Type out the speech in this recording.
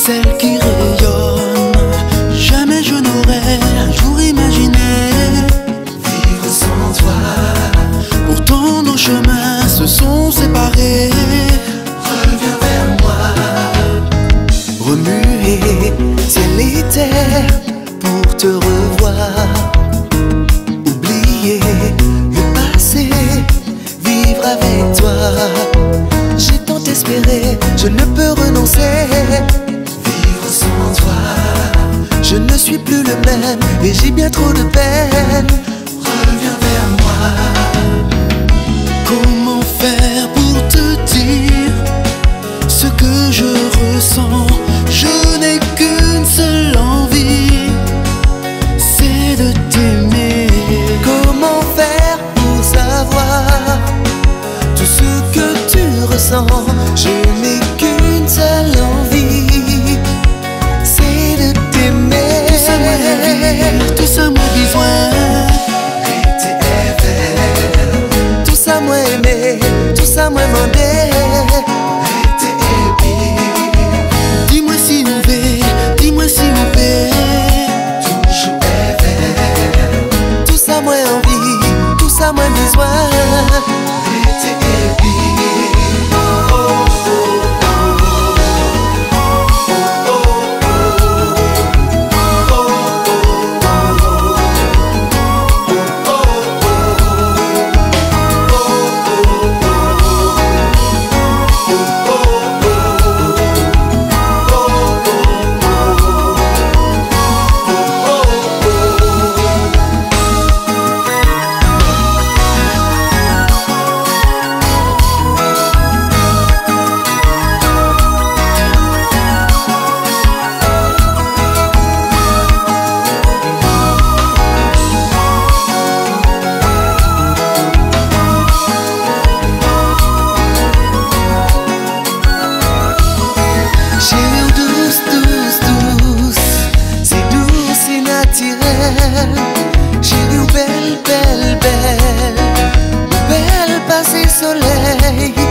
celle qui rayonne. Jamais je n'aurais un jour imaginé vivre sans toi. Pourtant nos chemins se sont séparés. Reviens vers moi. Remuer ciel et terre pour te revoir. Oublier le passé, vivre avec toi. J'ai tant espéré, je ne peux renoncer. Vivre sans toi, je ne suis plus le même et j'ai bien trop de peine. Reviens vers moi. Comment faire pour te dire ce que je ressens? Je n'ai qu'une seule envie, c'est de t'aimer. Comment faire pour savoir tout ce que tu ressens? Je n'ai qu'une seule envie, c'est de t'aimer. Tout ça moi envie, tout ça moi besoin. Tout ça moi aimer, tout ça moi demander. Dis-moi si on veut, dis-moi si on fait. Toujours rêver. Tout ça moi envie, tout ça moi besoin. Chérie, belle, belle, belle, belle passé soleil.